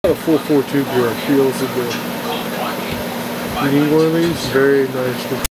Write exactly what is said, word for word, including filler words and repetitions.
a full four tube here. Feels it good. You need one of these? Very nice.